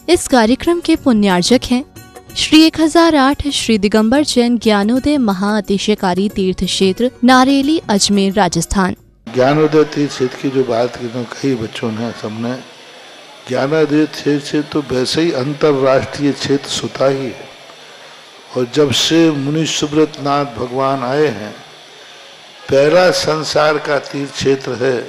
इस कार्यक्रम के पुण्यार्जक हैं श्री 1008 श्री दिगंबर जैन ज्ञानोदय महाअतिशयकारी तीर्थ क्षेत्र नारेली अजमेर राजस्थान। ज्ञानोदय तीर्थ क्षेत्र की जो बात की तो कई बच्चों ने सबने, ज्ञानोदय क्षेत्र तो वैसे ही अंतर्राष्ट्रीय क्षेत्र सुता ही है। और जब से मुनि सुब्रत नाथ भगवान आए हैं, पहला संसार का तीर्थ क्षेत्र है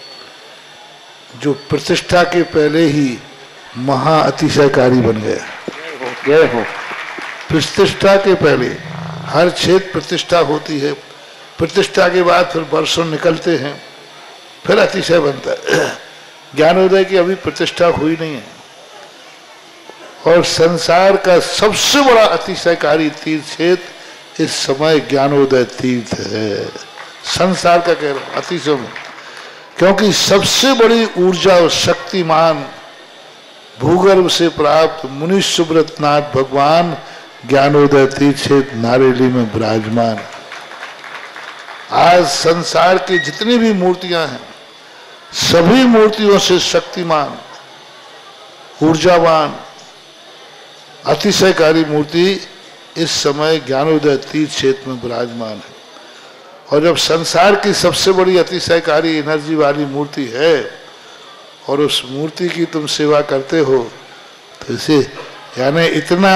जो प्रतिष्ठा के पहले ही महाअतिशयकारी बन गया। प्रतिष्ठा के पहले हर क्षेत्र प्रतिष्ठा होती है, प्रतिष्ठा के बाद फिर वर्षों निकलते हैं, फिर अतिशय बनता है। ज्ञानोदय की अभी प्रतिष्ठा हुई नहीं है। और संसार का सबसे बड़ा अतिशयकारी तीर्थ क्षेत्र इस समय ज्ञानोदय तीर्थ है। संसार का कह रहा हूं अतिशय में, क्योंकि सबसे बड़ी ऊर्जा और शक्तिमान भूगर्भ से प्राप्त मुनि सुब्रत नाथ भगवान ज्ञानोदय तीर्थ क्षेत्र नारेली में विराजमान। आज संसार की जितनी भी मूर्तियां हैं, सभी मूर्तियों से शक्तिमान, ऊर्जावान, अतिशयकारी मूर्ति इस समय ज्ञानोदय तीर्थ क्षेत्र में विराजमान है। और जब संसार की सबसे बड़ी अतिशयकारी एनर्जी वाली मूर्ति है और उस मूर्ति की तुम सेवा करते हो, तो इसे यानी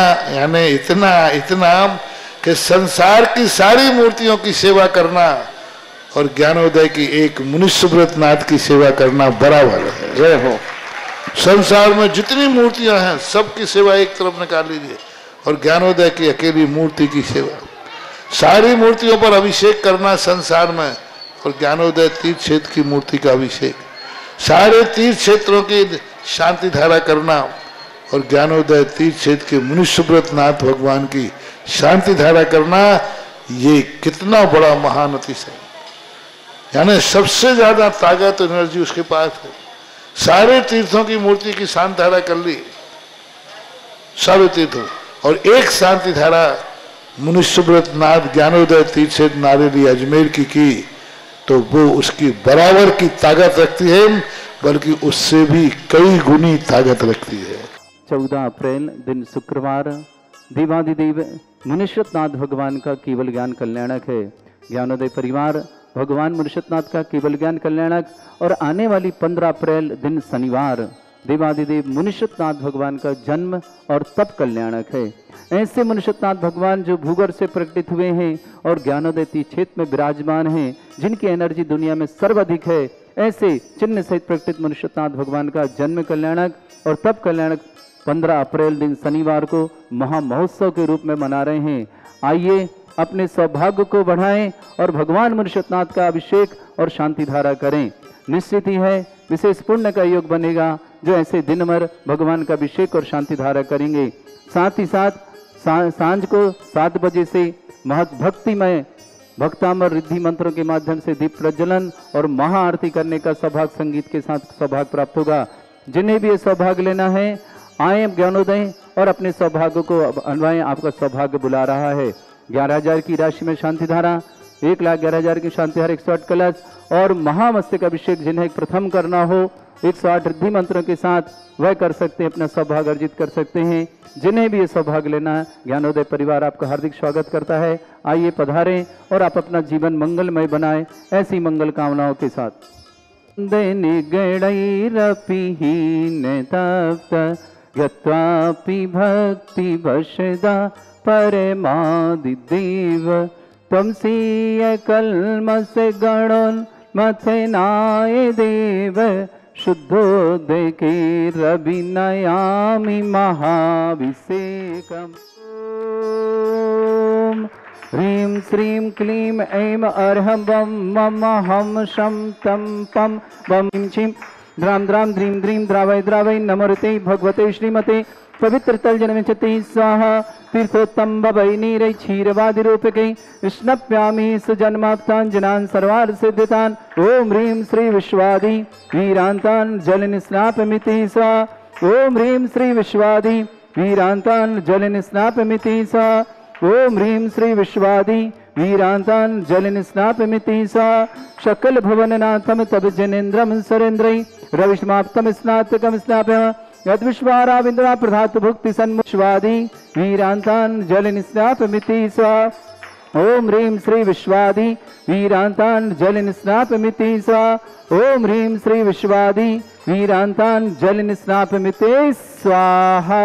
इतना कि संसार की सारी मूर्तियों की सेवा करना और ज्ञानोदय की एक मुनि सुब्रत नाथ की सेवा करना बराबर है। जय हो। संसार में जितनी मूर्तियां हैं सबकी सेवा एक तरफ निकाल लीजिए और ज्ञानोदय की अकेली मूर्ति की सेवा। सारी मूर्तियों पर अभिषेक करना संसार में और ज्ञानोदय तीर्थ क्षेत्र की मूर्ति का अभिषेक, सारे तीर्थ क्षेत्रों की शांति धारा करना और ज्ञानोदय तीर्थ क्षेत्र के मुनि सुब्रत नाथ भगवान की शांति धारा करना, ये कितना बड़ा महान अतिशय। यानी सबसे ज्यादा ताकत एनर्जी उसके पास है। सारे तीर्थों की मूर्ति की शांति धारा कर ली, सारे तीर्थों, और एक शांति धारा मुनि सुब्रत नाथ ज्ञानोदय तीर्थ क्षेत्र नारेली अजमेर की तो वो उसकी बराबर की ताकत रखती है, बल्कि उससे भी कई गुनी ताकत रखती है। 14 अप्रैल दिन शुक्रवार देवादिदेव मुनीश्वत नाथ भगवान का केवल ज्ञान कल्याणक है। ज्ञानोदय परिवार भगवान मुनीश्वत नाथ का केवल ज्ञान कल्याणक और आने वाली 15 अप्रैल दिन शनिवार देवादिदेव मुनीश्वत नाथ भगवान का जन्म और तप कल्याणक है। ऐसे मुनीश्वत नाथ भगवान जो भूगर्भ से प्रकटित हुए हैं और ज्ञानोदय तीर्थ क्षेत्र में विराजमान हैं, जिनकी एनर्जी दुनिया में सर्वाधिक है, ऐसे चिन्ह सहित प्रकटित मुनीश्वत नाथ भगवान का जन्म कल्याणक और तप कल्याणक 15 अप्रैल दिन शनिवार को महा महोत्सव के रूप में मना रहे हैं। आइए अपने सौभाग्य को बढ़ाएं और भगवान मुनीश्वत नाथ का अभिषेक और शांति धारा करें। निश्चित ही है विशेष पुण्य का योग बनेगा जो ऐसे दिन भर भगवान का अभिषेक और शांति धारा करेंगे। साथ ही साथ सांझ को 7 बजे से भक्तिमय भक्तामर रिद्धि मंत्रों के माध्यम से दीप प्रज्वलन और महाआरती करने का सौभाग्य संगीत के साथ सौभाग्य प्राप्त होगा। जिन्हें भी ये सौभाग्य लेना है, आए ज्ञानोदय और अपने सौभाग्य को अनवाएं। आपका सौभाग्य बुला रहा है। 11,000 की राशि में शांति धारा, 1,11,000 की शांति धारा, 108 कलश और महामस्तक अभिषेक जिन्हें प्रथम करना हो 108 रिद्धि मंत्रों के साथ वह कर सकते हैं, अपना सौभाग्य अर्जित कर सकते हैं। जिन्हें भी ये सौभाग्य लेना है, ज्ञानोदय परिवार आपका हार्दिक स्वागत करता है। आइए पधारें और आप अपना जीवन मंगलमय बनाएं ऐसी मंगल कामनाओं के साथ। यत्वापि भक्ति वशदा परमादिदेव त्वमसीय कल्मष गणोन्मथनाय देव शुद्धोदय के रविनयामि महाभिषेकम्। ओम ह्रीं श्रीं क्लीं ऐं अर्हं वं मम हम शं तं पं वं छिं द्रां द्रां द्रीं द्रीं द्रावय द्रावय नमोते भगवते श्रीमते पवित्र तल जन्मचति स्वाहा। तीर्थोत्तम भवै नीरै क्षीरवादि रूपके स्नप्यामि सुजन्माप्ताञ्जनान् सर्वार्थ सिद्धितान्। ओम ह्रीं श्री विश्वादि वीरान्तान् जल निस्नापमिति स्वाहा। ओम ह्रीं श्री विश्वादि वीरान्तान् जल निस्नापमिति स्वाहा। ओम ह्रीं श्री विश्वादि वीरान्तान् जल निस्नापमिति स्वाहा। सकल भुवननाथं तब जनेन्द्रं सुरेन्द्रै रविष्माप्तं स्नातकं स्नापयामः। यद विश्वाराविंद्रा प्रधात भुक्ति सन्मुष्वादि वीरांतान जल निस्नापमिति स्वा। ओम ह्रीं श्री विश्वादि वीरांतान जल निस्नापमिति स्वा। ओम ह्रीं श्री विश्वादि वीरांतान जल निस्नापमिते स्वाहा।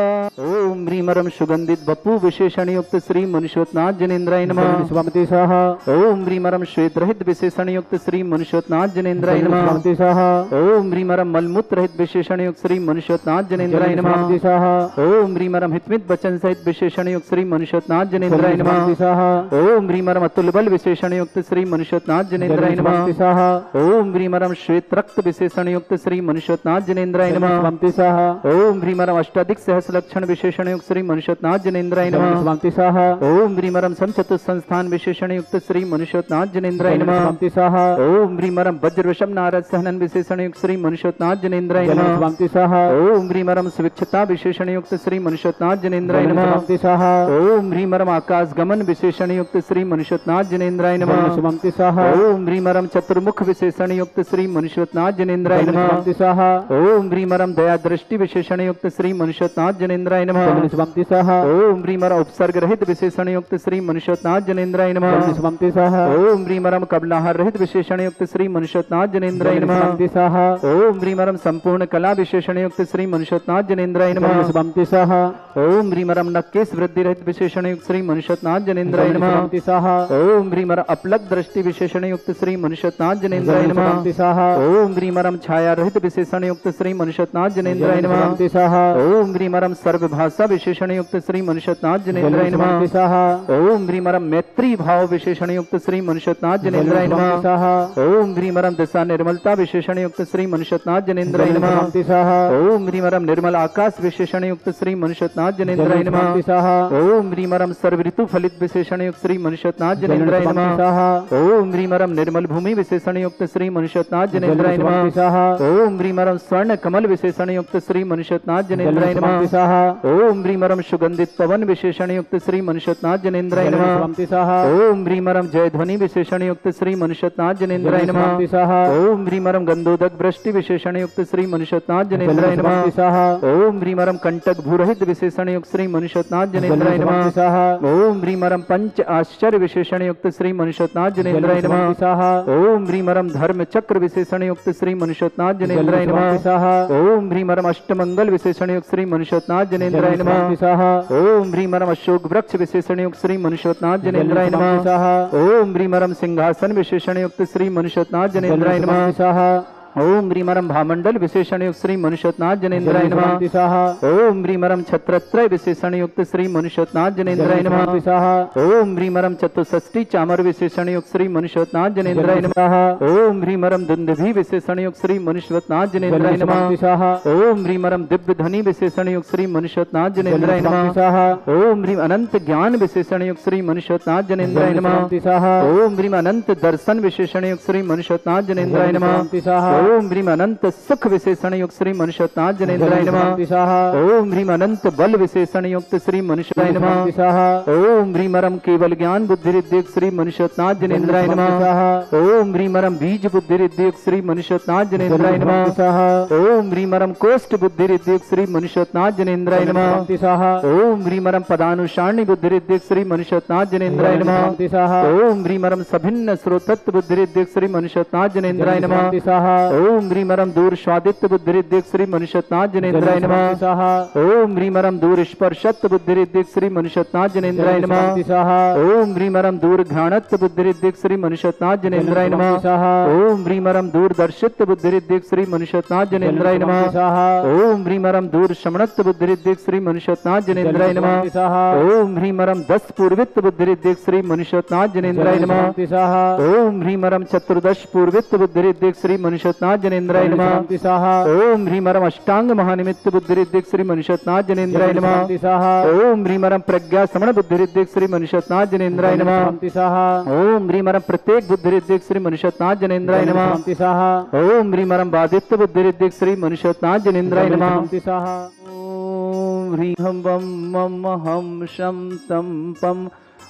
ओम ह्रीमरम सुगंधित बपू विशेषण युक्त श्री मनुष्योत्नाथ जनेन्द्राय नमः स्वामिति स्वाहा। ओम ह्रीमरम श्वेत रहित विशेषण युक्त श्री मनुष्योत्नाथ जनेन्द्राय नमः स्वामिति स्वाहा। ओम ह्रीमरम मलमूत्र रहित विशेषण युक्त श्री मनुष्योत्नाथ जनेन्द्राय नमः स्वामिति स्वाहा। ओम ह्रीमरम हितमित वचन सहित विशेषण युक्त श्री मनुष्योत्नाथ जनेन्द्राय नमः स्वामिति स्वाहा। ओम ह्रीमरम अतुल बल विशेषण युक्त श्री मनुष्योत्नाथ जनेन्द्राय नमः स्वामिति स्वाहा। ओम ह्रीमरम श्वेत रक्त विशेषण युक्त श्री मनुष्योत्नाथ जनेन्द्राय नमः स्वामिति स्वाहा। ओम ह्रीमरम अष्टाधिक सहस लक्षण विशेषण युक्त श्री मनुष्योत्नाथ जनेन्द्राय नमः स्वामिति स्वाहा। ओम ह्रीमरम समचतुर संस्थान विशेषण युक्त श्री मनुष्योत्नाथ जनेन्द्राय नमः स्वामिति स्वाहा। ओम ह्रीमरम वज्र विषम नारद सहनन विशेषण युक्त श्री मनुष्योत्नाथ जनेन्द्राय नमः स्वामिति स्वाहा। ओम ह्रीमरम सुविक्षता विशेषण युक्त श्री मनुष्योत्नाथ जनेन्द्राय नमः स्वामिति स्वाहा। ओम ह्रीमरम आकाश गमन विशेषण युक्त श्री मनुष्योत्नाथ जनेन्द्राय नमः स्वामिति स्वाहा। ओम ह्रीमरम चतुर्मुख विशेषण युक्त श्री मनुष्योत्नाथ जनेन्द्राय नमः स्वामिति स्वाहा। ओम ह्रीमरम दया दृष्टि विशेषण युक्त श्री मनुष्योत्नाथ जनेन्द्राय नमः स्वामिति स्वाहा। ओम ह्रीमरम उपसर्ग रहित विशेषण युक्त श्री मनुष्योत्नाथ जनेन्द्राय नमः स्वामिति स्वाहा। ओम ह्रीमरम कबलाहार रहित विशेषण युक्त श्री मनुष्योत्नाथ जनेन्द्राय नमः स्वामिति स्वाहा। ओम ह्रीमरम संपूर्ण कला विशेषण युक्त श्री मनुष्योत्नाथ जनेन्द्राय नमः स्वामिति स्वाहा। ओम ह्रीमरम नक्केश वृद्धि रहित विशेषण युक्त श्री मनुष्योत्नाथ जनेन्द्राय नमः स्वामिति स्वाहा। ओम ह्रीमरम अपलक दृष्टि विशेषण युक्त श्री मनुष्योत्नाथ जनेन्द्राय नमः स्वामिति स्वाहा। ओम ह्रीमरम छाया रहित विशेषण युक्त श्री मनुष्योत्नाथ जनेन्द्राय नमः स्वामिति स्वाहा। ओम ह्रीमरम सर्वभाषा विशेषण युक्त श्री मनुष्योत्नाथ जनेन्द्राय नमः स्वामिति स्वाहा। ओम ह्रीमरम मैत्री भाव विशेषण युक्त श्री मनुष्योत्नाथ जनेन्द्राय नमः स्वामिति स्वाहा। ओम ह्रीमरम दिशा निर्मलता विशेषण युक्त श्री मनुष्योत्नाथ जनेन्द्राय नमः स्वामिति स्वाहा। ओम ह्रीमरम निर्मल आकाश विशेषण युक्त श्री मनुष्योत्नाथ जनेन्द्राय नमः स्वामिति स्वाहा। ओम ह्रीमरम सर्व ऋतु फलित विशेषण युक्त श्री मनुष्योत्नाथ जनेन्द्राय नमः स्वाहा। ओम ह्रीमरम निर्मल भूमि विशेषण युक्त श्री मनुष्योत्नाथ जनेन्द्राय नमः स्वामिति स्वाहा। ओम ह्रीमरम स्वर्ण कमल विशेषण युक्त श्री मनुष्योत्नाथ जनेन्द्राय नमः स्वामिति स्वाहा। ओम ह्रीमरम सुगंधित पवन विशेषण युक्त श्री मनुष्योत्नाथ जनेन्द्राय नमः स्वामिति स्वाहा। ओम ह्रीमरम जय ध्वनि विशेषण युक्त श्री मनुष्योत्नाथ जनेन्द्राय नमः स्वामिति स्वाहा। ओम ह्रीमरम गंधोदक वृष्टि विशेषण युक्त श्री मनुष्योत्नाथ जनेन्द्राय नमः स्वामिति स्वाहा। ओम ह्रीमरम कंटक भूरहित विशेषण युक्त श्री मनुष्योत्नाथ जनेन्द्राय नमः स्वामिति स्वाहा। ओम ह्रीमरम पंच आश्चर्य विशेषण युक्त श्री मनुष्योत्नाथ जनेन्द्राय नमः स्वामिति स्वाहा। ओम ह्रीमरम धर्म चक्र विशेषण युक्त श्री मनुष्योत्नाथ जनेन्द्राय नमः स्वामिति स्वाहा। ओम ह्रीमरम अष्टमंगल विशेषण युक्त श्री मनुष्योत्नाथ जनेन्द्राय नमः स्वामिति स्वाहा। ओम ह्रीमरम अशोक वृक्ष विशेषण युक्त श्री मनुष्योत्नाथ जनेन्द्राय नमः स्वामिति स्वाहा। ओम ह्रीमरम सिंहासन विशेषण युक्त श्री मनुष्योत्नाथ जनेन्द्राय नमः स्वामिति स्वाहा। ओम ह्रीमरम भामंडल विशेषण युक्त श्री मनुष्योत्नाथ जनेन्द्राय नमः स्वामिति स्वाहा। ओम ह्रीमरम छत्रत्रय विशेषण युक्त श्री मनुष्योत्नाथ जनेन्द्राय नमः स्वामिति स्वाहा। ओम ह्रीमरम चतुष्षष्टि चामर विशेषण युक्त श्री मनुष्योत्नाथ जनेन्द्राय नमः स्वाहा। ओम ह्रीमरम दुंदुभि विशेषण युक्त श्री मनुष्योत्नाथ जनेन्द्राय नमः स्वामिति स्वाहा। ओम ह्रीमरम दिव्य ध्वनि विशेषण युक्त श्री मनुष्योत्नाथ जनेन्द्राय नमः स्वामिति स्वाहा। ओम ह्रीम अनंत ज्ञान विशेषण युक्त श्री मनुष्योत्नाथ जनेन्द्राय नमः स्वामिति स्वाहा। ओम ह्रीम अनंत दर्शन विशेषण युक्त श्री मनुष्योत्नाथ जनेन्द्राय नमः स्वामिति स्वाहा। ओम ह्रीम अनंत सुख विशेषण युक्त श्री मनुष्योत्नाथ जनेन्द्राय नमः स्वामिति स्वाहा। ओम ह्रीम अनंत बल विशेषण युक्त श्री मनुष्योत्नाथ नमः स्वामिति स्वाहा। ओम ह्रीमरम केवल ज्ञान बुद्धि रिद्धि श्री मनुष्योत्नाथ जनेन्द्राय नमः स्वाहा। ओम ह्रीमरम बीज बुद्धि रिद्धि श्री मनुष्योत्नाथ जनेन्द्राय नमः स्वाहा। ओम ह्रीमरम कोष्ठ बुद्धि रिद्धि श्री मनुष्योत्नाथ जनेन्द्राय नमः स्वामिति स्वाहा। ओम ह्रीमरम पदानुसारणी बुद्धि रिद्धि श्री मनुष्योत्नाथ जनेन्द्राय नमः स्वामिति स्वाहा। ओम ह्रीमरम सभिन्न स्रोतत्व बुद्धि रिद्धि श्री मनुष्योत्नाथ जनेन्द्राय नमः स्वामिति स्वाहा। ओम ह्रीमरम दूर स्वादित्व बुद्धि रिद्धि श्री मनुष्योत्नाथ जनेन्द्राय नमः स्वामिति स्वाहा। ओम ह्रीमरम दूर स्पर्शत्व बुद्धि रिद्धि श्री मनुष्योत्नाथ जनेन्द्राय नमः स्वामिति स्वाहा। ओम ह्रीमरम दूर घ्राणत्व बुद्धि रिद्धि श्री मनुष्योत्नाथ जनेन्द्राय नमः स्वामिति स्वाहा। ओम ह्रीमरम दूर दर्शित्व बुद्धि रिद्धि श्री मनुष्योत्नाथ जनेन्द्राय नमः स्वामिति स्वाहा। ओम ह्रीमरम दूर श्रवणत्व बुद्धि रिद्धि श्री मनुष्योत्नाथ जनेन्द्राय नमः स्वामिति स्वाहा। ओम ह्रीमरम दस पूर्वित्व बुद्धि रिद्धि श्री मनुष्योत्नाथ जनेन्द्राय नमः स्वामिति स्वाहा। ओम ह्रीमरम चतुर्दश पूर्वित्व बुद्धि रिद्धि श्री मनुष्योत्नाथ जनेन्द्राय नमः स्वामिति स्वाहा। ओम ह्रीमरम अष्टांग महानिमित्त बुद्धि रिद्धि श्री मनुष्योत्नाथ जनेन्द्राय नमः स्वामिति स्वाहा। ओम ह्रीमरम प्रज्ञा समण बुद्धि रिद्धि श्री मनुष्योत्नाथ जनेन्द्राय नमः स्वामिति स्वाहा। ओम ह्रीमरम प्रत्येक बुद्धि रिद्धि श्री मनुष्योत्नाथ जनेन्द्राय नमः स्वामिति स्वाहा। ओम ह्रीमरम बाधित्व बुद्धि रिद्धि श्री मनुष्योत्नाथ जनेन्द्राय नमः स्वामिति स्वाहा। ओम ह्रीं हम वम मम हम शम तम पम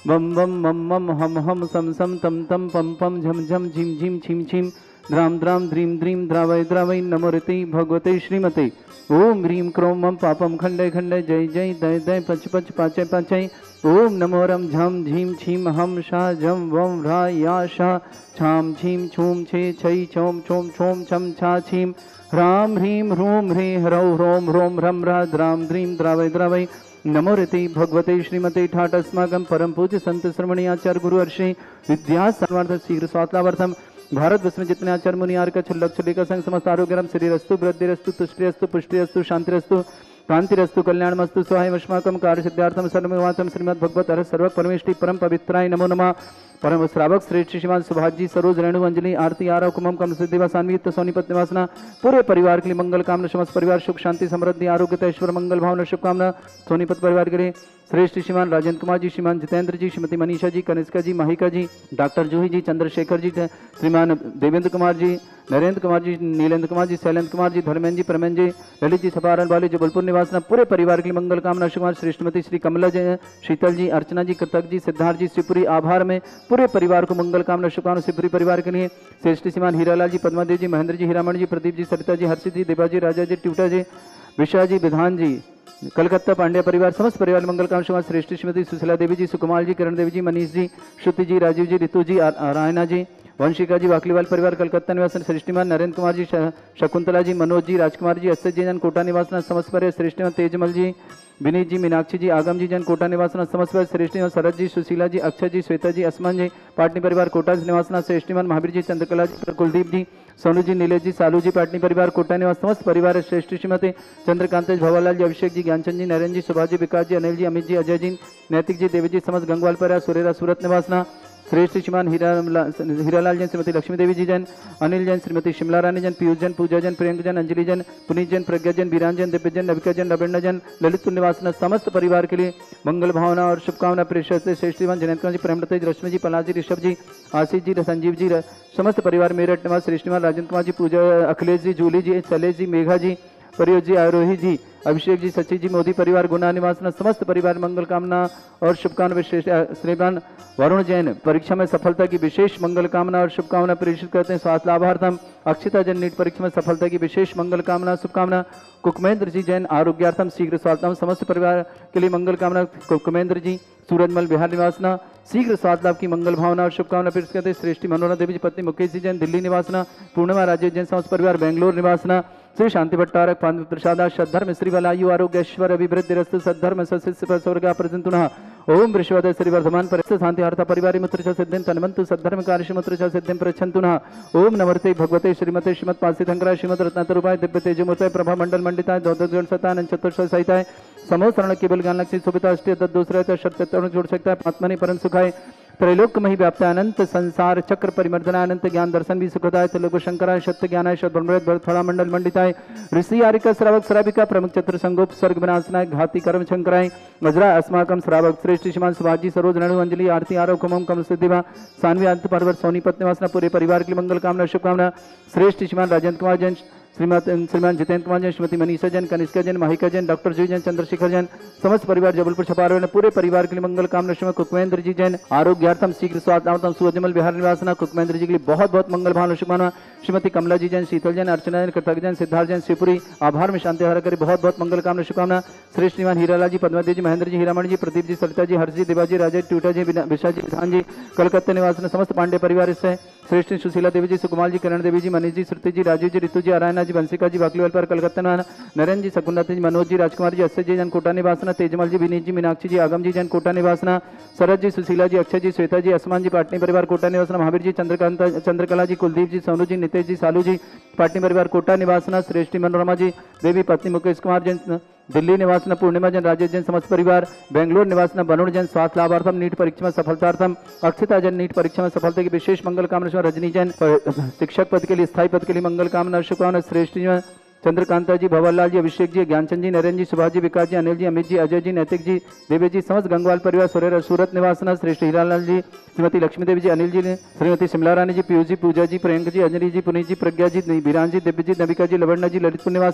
वम वम मम मम हम हम सम सम तम तम पम पम झम झम झिम झिम छिम छिम द्राम द्राम द्रीम द्रीम द्रावय द्रावय नमोरति भगवते श्रीमते ओम ह्रीं क्रोम मम पापम खंडय खंडय जय जय दय दय पच पच पाचय पाचय ओम नमो रम झम झीम छीम हम शा झम वम रा या शा छाम छीम छूम छे छई छोम छोम छोम छम छा छीम ह्राम ह्रीं ह्रूम ह्री ह्रौ ह्रोम ह्रोम ह्रम ह्रा द्राम द्रीम द्रावय द्रावय नमो रति भगवते श्रीमते ठाट अस्माकं परम पूज्य संत श्रमणी आचार्य गुरु अर्षि विद्या सर्वार्थ शीघ्र स्वात्लावर्थम भारत वर्ष में जितने आचार्य मुनि आर्य का छुल्लक छुल्लिका संग समस्त आरोग्यम शरीरस्तु वृद्धिरस्तु तुष्टिरस्तु पुष्टिरस्तु शांतिरस्तु कांतिरस्तु कल्याणमस्तु स्वाय वश्माकम कार्य सिद्धार्थम सर्ववाचम श्रीमद् भगवत हर सर्व परमेष्टि परम पवित्राय नमो नमः परम श्रावक श्रेष्ठ श्रीमान सुभाष जी सरोज रेणु अंजलि आरती आरव कुमम कम सिद्धिवा सान्वित सोनीपत निवासना पूरे परिवार के लिए मंगल कामना समस्त परिवार सुख शांति समृद्धि आरोग्य ऐश्वर्य मंगल भावना शुभकामना सोनीपत परिवार के लिए श्रेष्ठ श्रीमान राजेंद्र कुमार जी श्रीमान जितेंद्र जी श्रीमती मनीषा जी कनिष्का जी महिका जी डॉक्टर जूही जी चंद्रशेखर जी श्रीमान देवेंद्र कुमार जी नरेंद्र कुमार जी नीलेंद्र कुमार जी शैलेंद्र कुमार जी धर्मेंद्र जी प्रमेंद्र जी ललित जी सपारण वाले जबलपुर निवासना पूरे परिवार के लिए मंगल कामना शुभकामना श्रेष्ठमती श्री कमला जी शीतल जी अर्चना जी कृतक जी सिद्धार्थ जी शिवपुरी आभार में पूरे परिवार को मंगल कामना शुभकामना शिवपुरी परिवार के लिए श्रेष्ठ श्रीमान हीरालाल जी पद्मादेव जी महेंद्र जी हीरामण जी प्रदीप जी सरिता जी हर्षित जी देवा जी राजा जी ट्यूटा जी विशा जी विधान जी कलकत्ता पांड्या परिवार समस्त परिवार मंगल कामना शुभकामना श्रेष्ठ श्रीमती सुशीला देवी जी सुकुमार जी किरण देवी जी मनीष जी श्रुति जी राजीव जी ऋतु जी रायना जी वंशिका जी वाकलीवाल परिवार कलकत्ता निवासन श्रेष्ठीमान नरेंद्र कुमार जी शकुंतला जी मनोज जी राजकुमार जी अस्य जी जन कोटा निवासन समस्त परिवार श्रेष्ठीमान तेजमल जी विनीत जी मीनाक्षी जी आगम जी जन कोटा निवासन समस्त परिवार श्रेष्ठीमान शरद जी सुशीला जी अक्षय जी श्वेता जी असमान जी पाटनी परिवार कोटा निवासन श्रेष्ठीमान महावीर जी चंद्रकला जी कुलदीप जी सोनू जी नीलेश जी सालू जी पाटनी परिवार कोटा निवास समस्त परिवार श्रेष्ठ श्रीमती चंद्रकांत भवालाल जी अभिषेक जी ज्ञानचंद जी नरेंद्र जी सुभाष जी विकास जी अनिल जी अमित जी अजय जी नैतिक जी देवी जी समस्त गंगवाल परिवार सुरेरा सूरत निवासना श्रेष्ठ श्रीमान हीरालाल जैन श्रीमती लक्ष्मी देवी जी जैन अनिल जैन श्रीमती शिमला रानी जैन पीयूष जैन पूजा जैन प्रियंक जैन अंजलि जैन पुनीत जैन प्रज्ञा जैन बीरान जैन दिव्य जैन नविका जैन रविंद्र जैन ललितपुर निवासन समस्त परिवार के लिए मंगल भावना और शुभकामना प्रेषित श्रेष्ठ श्रीमान जयंत जी प्रेमलता जी रश्मि जी पलाश जी ऋषभ जी आशीष जी संजीव जी समस्त परिवार मेरठ निवास श्रेष्ठ श्रीमान राजेंद्र कुमार जी पूजा अखिलेश जी जूली जी शैलेश जी मेघा जी परियोज जी आरोही जी अभिषेक जी सचिव जी मोदी परिवार गुना निवासन समस्त परिवार मंगल कामना और शुभकामना विशेष श्रीमान वरुण जैन परीक्षा में सफलता की विशेष मंगल कामना और शुभकामना प्रेषित करते हैं स्वास्थ्य लाभार्थम अक्षिता जैन नीट परीक्षा में सफलता की विशेष मंगल कामना शुभकामना कुकमेंद्र जी जैन आरोग्यार्थम शीघ्र स्वास्थ्य समस्त परिवार के लिए मंगल कामना कुकमेंद्र जी सूरजमल बिहार निवासना शीघ्र स्वास्थ्य लाभ की मंगल भावना और शुभकामना प्रेषित करते हैं श्रेष्ठी मनोरमा देवी जी पत्नी मुकेश जी जैन दिल्ली निवासना पूर्णिमा राजेश जैन समस्त परिवार बेंगलोर निवासना श्री शांति भट्टारक पांडव प्रसादा सद्धर्म श्रीवलायु आरोग्य ऐश्वर अभिवृद्धि रस्तु सद्धर्म सस्य स्वर्ग प्रजंतुना ओम वृषवद श्री वर्धमान परिस्थ शांति हर्ता परिवार मुत्र सिद्धिं तन्वन्तु सद्धर्म कार्य मुत्र सिद्धिं प्रच्छन्तुना ओम नमस्ते भगवते श्रीमते श्रीमद पासितंकरा श्रीमद रत्नातरूपाय दिव्य तेजमूर्ताय प्रभा मंडल मंडिताय द्वादश सतानंद चतुर्थ सहिताय समोसरण केवल ज्ञान लक्ष्मी सुविता अष्टि दूसरे शर्त जोड़ सकता है आत्मनि परम सुखाय त्रैलोक मही व्याप्त अनंत संसार चक्र परिमर्दना अनंत ज्ञान दर्शन भी सुखदाय लोक शंकराय सत्य ज्ञानाय शब्द थोड़ा मंडल मंडिताय ऋषि आरिका श्रावक श्राविका प्रमुख चतुर संगोप सर्ग विनाशनाय घाती कर्म शंकराय वज्रा अस्माकम श्रावक श्रेष्ठ श्रीमान सुभाजी सरोज रेणु अंजलि आरती आरव कुमम कम सिद्धिवा सान्वी अंत पर्वत सोनीपत निवासना पूरे परिवार की मंगल कामना शुभकामना श्रेष्ठ श्रीमान राजेंद्र कुमार जैन श्रीमान जितेंद्र कुमार जैन श्रीमती मनीषा जैन कनिष्का जैन महिका जैन डॉक्टर जी जैन चंद्रशेखर जैन समस्त परिवार जबलपुर छपार पूरे परिवार के लिए मंगल कामना श्रीमद कुकमेंद्र जी जैन आरोग्यार्थम शीघ्र स्वास्थ्यार्थम सुजमल बिहार निवासना कुकमेंद्र जी के लिए बहुत बहुत मंगल भावना शुभकामना श्रीमती कमला जी जैन शीतल जैन अर्चना जैन कृतक जैन सिद्धार्थ जैन शिवपुरी आभार में शांति हरा करे बहुत बहुत मंगल कामना शुभकामना श्रेष्ठ श्रीमान हीरालाल जी पद्मादेव जी महेंद्र जी हीरामण जी प्रदीप जी सरिता जी हर्ष जी देवाजी राजा ट्यूटा जी विशा जी विधान जी कलकत्ता निवासन समस्त पांडे परिवार से श्रेष्ठ सुशीला देवी जी सुकुमार जी किरण देवी जी मनीष जी श्रुति जी राजीव जी ऋतु जी आरायना जी वंशिका जी वाकलीवाल पर कलकत्ता नरेंद्र जी सकुंडा जी मनोज जी राजकुमार जी अस्य जी जन कोटा निवासना तेजमल जी विनीत जी मीनाक्षी जी आगम जी जन कोटा निवासना शरद जी सुशीला जी अक्षय जी श्वेता जी असमान जी पाटनी परिवार कोटा निवासना महावीर जी चंद्रकला जी कुलदीप जी सोनू जी नितेश जी सालू जी पाटनी परिवार कोटा निवासना श्रेष्ठी मनोरमा जी देवी पत्नी मुकेश कुमार जैन दिल्ली निवासना पूर्णिमा जैन राजेश जैन समस्त परिवार बेंगलोर निवासना वरुण जैन स्वास्थ्य लाभार्थम नीट परीक्षा में सफलतार्थम अक्षिता जैन नीट परीक्षा में सफलता की विशेष मंगल कामना रजनी जैन शिक्षक पद के लिए स्थायी पद के लिए मंगल कामना शुभकामना श्रेष्ठ चंद्रकांता जी भवरलाल जी अभिषेक जी ज्ञानचंद जी नरेंद्र जी सुभाष जी विकास जी अनिल जी अमित जी अजय जी नैतिक जी देवी जी समस्त गंगवाल परिवार सुरेरा सूरत निवासना श्रेष्ठ हीरालाल जी श्रीमती लक्ष्मी देवी जी अनिल जी श्रीमती शिमला रानी जी पीयूष जी पूजा जी प्रियंक जी अंजलि जी पुनीत जी प्रज्ञा जी बीरान जी दिव्य जी नविका जी लवण्य जी ललितपुर निवासना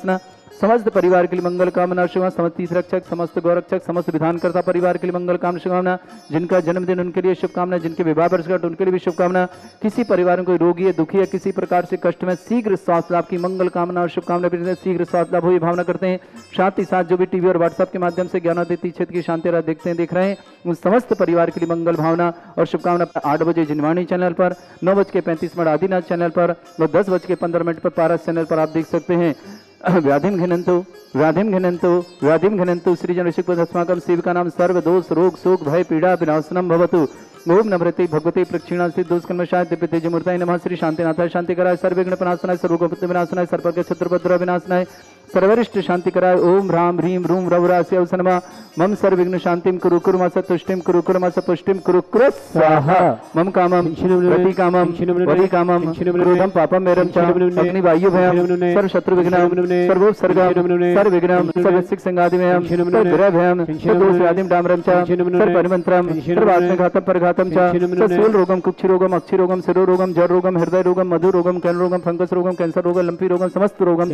समस्त परिवार के लिए मंगल कामना शुभकामना, समस्त तीर्थ रक्षक, समस्त गौरक्षक, समस्त विधानकर्ता परिवार के लिए मंगल कामना शुभकामना, जिनका जन्मदिन उनके लिए शुभकामना, जिनके विवाह वर्षगांठ उनके लिए भी शुभकामना, किसी परिवार में कोई रोगी है, दुखी है, किसी प्रकार से कष्ट में, शीघ्र स्वास्थ्य लाभ की मंगल कामना और शुभकामना, शीघ्र स्वास्थ्य लाभ हो ये भावना करते हैं। साथ ही साथ जो भी टीवी और व्हाट्सएप के माध्यम से ज्ञानोदय क्षेत्र की शांति रात देखते हैं, देख रहे हैं, उन समस्त परिवार के लिए मंगल भावना और शुभकामना। 8 बजे जिनवाणी चैनल पर, 9:35 आदिनाथ चैनल पर और 10:15 पर पारस चैनल पर आप देख सकते हैं। व्याधिम घिनंतु सृजन ऋषिपद अस्माकं सेविका नाम सर्व दोष रोग शोक भय पीड़ा विनाशनम भवतु। ओम नमृते भगवते प्रक्षिणा सिद्धोस्कन्मशाय दिव्य तेजमूर्ताय नमः। श्री शांतिनाथाय शांतिकराय सर्वविघ्न प्रणाशनाय सर्वगोपत्य विनाशनाय सर्पज्ञ शत्रुभद्र विनाशनाय सर्वरिष्ट शांतिकराय ओम ह्रां ह्रीं रूं रवरास्य नमः। मम सर्वविघ्न शांतिं कुरु कुर्मस तुष्टिं कुरु कुर्मस पुष्टिं कुरु कुरु स्वाहा। मम कामं रति कामं वदि कामं क्रोधं पापं मेरं च अग्नि वायु भयं सर्व शत्रु विघ्नं सर्वोपसर्गं सर्वविघ्नं सर्वसिक संगादिमयं सर्वग्रह भयं सर्वदोष व्याधिं डामरं च सर्वपरिमन्त्रं सर्वात्मघातं परघातं च सर्वशूल रोगं कुक्षि रोगं अक्षि रोगं शिरो रोगं जड़ रोगं हृदय रोगं मधु रोगं कैन रोगं फंगस रोगं कैंसर रोगं लंपी रोगं समस्त रोगं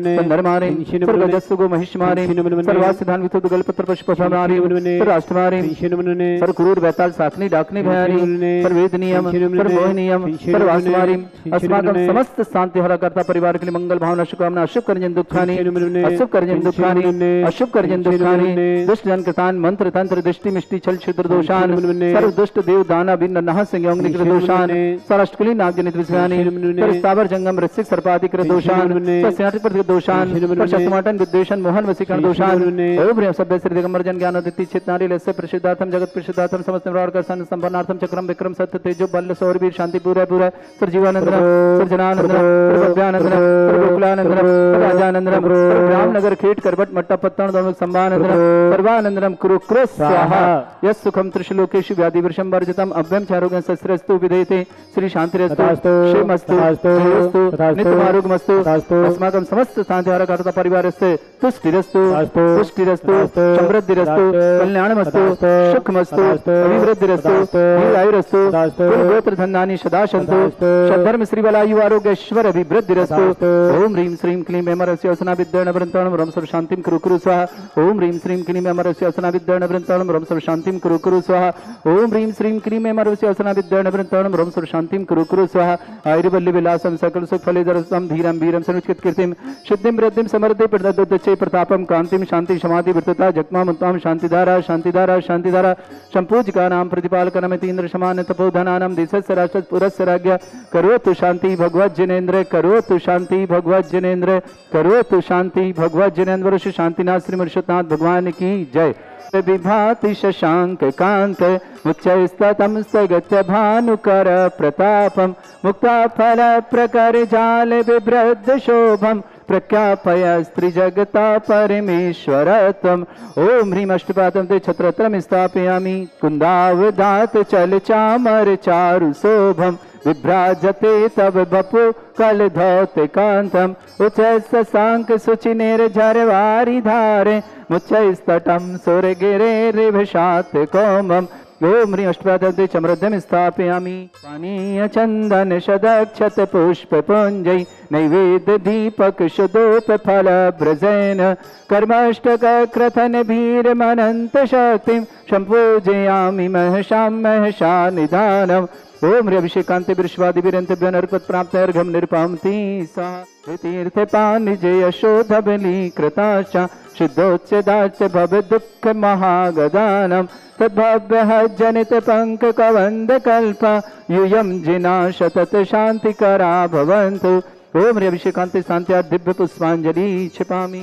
च सर्वगजस्सुगो महिष्मारे सर्वासिधान वितुद गलपत्र पुष्पमारे सर्वाष्टमारे सर्वक्रूर वैताल साखनी डाकनी भयानी सर्वेदनीयम सर्वमोहनीयम सर्वास्मारी अस्माकं समस्त शांति हरा करता परिवार के लिए मंगल भावना शुभकामना। अशुभ कर्जन दुखानि अशुभ कर्जन दुखानि अशुभ कर्जन दुखानि दुष्ट जन कृतान मंत्र तंत्र दृष्टि मिष्टि छल क्षुद्र दोषान सर्व दुष्ट देव दाना बिन्न नह संयोग निकृत दोषान सरष्टकुली नाग जनित विषयानि सरस्तावर जंगम ऋषिक सर्पादि कृत दोषान सस्याटि प्रति दोषान शक्तमाटन विद्वेषण मोहन वसीकरण दोषान ओम ह्रीं सभ्य श्री दिगंबर जन ज्ञानोदिति चित्नारी लस्य प्रसिद्धार्थम जगत प्रसिद्धार्थम समस्त निवार कर्षण संपन्नार्थम चक्रम विक्रम सत्य तेजो बल सौरवीर शांति पूरा पूरा सर्जीवानंदनम सर्जनानंदनम सर्वज्ञानंदनम सर्वकुलानंदनम राजानंदनम रामनगर खेट करबट मट्टा पत्तन दोनों संभानंदनम सर्वानंदनम कुरु कुरु स्वाहा। यस सुखम त्रिशलोकेषु व्याधि वर्षम वर्जितम अभ्यम चारोग्यं सस्रस्तु विधेयते श्री शांतिरस्तु क्षेमस्तु जयस्तु नित्यमारोग्यमस्तु अस्माकं समस्त शांतिहारा करता परिवारस्य तुष्टिरस्तु पुष्टिरस्तु समृद्धिरस्तु कल्याणमस्तु सुखमस्तु अभिवृद्धिरस्तु दीर्घायुरस्तु कुलगोत्र धनानि सदा सन्तु सद्धर्म श्रीबलायु आरोग्य ऐश्वर अभिवृद्धिरस्तु। ओम ह्रीं श्रीं क्लीं अमरस्य असना विद्येन वृन्ताणं रं सर्व शांतिं कुरु कुरु स्वाहा। ओम ह्रीं श्रीं क्लीं अमरस्य असना विद्येन वृन्ताणं रं सर्व शांतिं कुरु कुरु स्वाहा। ओम ह्रीं श्रीं क्लीं अमरस्य असना विद्येन वृन्ताणं रं सर्व शांतिं कुरु कुरु स्वाहा। आयुर्वल्ली विलासं सकल सुख फलेदरसं धीरं वीरं सनुचित कीर्तिं सिद्धिं वृद्धिं समृद्धि प्रददच्चे प्रतापं कांतिं शांति समाधि वृत्तता जगमा मुक्तां शांतिधारा शांतिधारा शांतिधारा संपूजिका नाम प्रतिपालकनमिति इंद्र समान तपोधनानां देशस्य राष्ट्रस्य पुरस्य राज्ञ करोतु शांति भगवत जिनेन्द्र करोतु शांति भगवत जिनेन्द्र करोतु शांति भगवत जिनेन्द्र। श्री शांतिनाथ श्री मुर्शिदनाथ भगवान की जय। विभाति शशांक कांत मुच्चैस्ततं स्थगत्य भानुकर प्रतापं मुक्ता फल प्रकर जाल बिभ्रद्ध शोभम प्रख्यापय स्त्री जगता परमेश्वरत्वम्। ओम ह्रीं अष्टपादं ते छत्रत्रं स्थापयामि कुन्दावदात चल चामर चारु शोभम विभ्राजते तव बपु कल धौत कांतम उच्चैस्तशांक शुचिनेर झरवारि धारे मुच्चैस्तटं सुरगिरे रिभशात कोमम। ओम ह्रीं अष्टपादं चमृद्धं स्थापयामि पानीय चंदन शदक्षत पुष्प पुंजै नैवेद्य दीपक शुदोप फल ब्रजेन कर्मष्टक क्रथन भीर मनंत शक्तिं संपूजयामि महशां महशा निधानम्। ओम ह्रीं अभिषेकांते विश्वादि वीरंतेभ्यो नरपत प्राप्त अर्घम निरपामति सा तीर्थ पानिजय यशोधबली कृताशा शुद्धोच्चदाच भव दुःख महागदानम तद्भव्य जनित पंक कवंद कल्प यूयम जिना शतत शांतिकरा भवन्तु। ओम ह्रीं अभिषेकांते शांत्या दिव्य पुष्पांजलि क्षिपामि।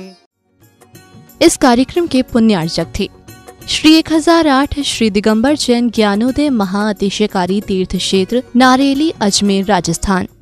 इस कार्यक्रम के पुण्यार्चक थे श्री 1008 श्री दिगंबर जैन ज्ञानोदय महाअतिशयकारी तीर्थ क्षेत्र नारेली अजमेर राजस्थान।